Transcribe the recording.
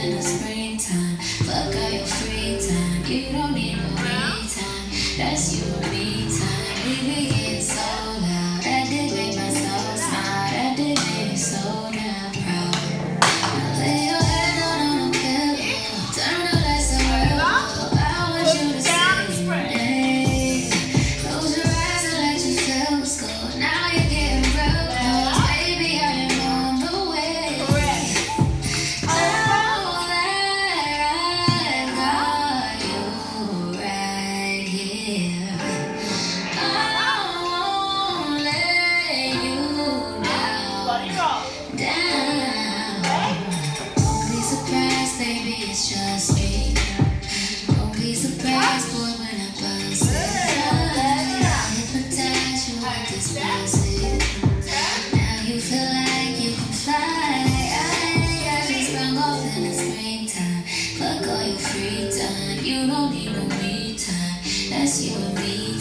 in the springtime. Fuck all your free time. You don't need no me time. That's you and me time. We be getting so loud. That did make my soul smile. That did make me so damn proud. Now lay your head down on the pillow. Turn the lights around. I want you to sleep. Hey, close your eyes and let your feelings go. Now you're getting real close. Baby, I am on the way. Now that I got you right here, I won't let you down. Don't be surprised, baby, it's just me. Don't be surprised, boy, when I bust it. I hypnotize you with this music. Now you feel like you can fly. I just sprung off in the springtime. Fuck all your free time. You don't need no me time. That's you and me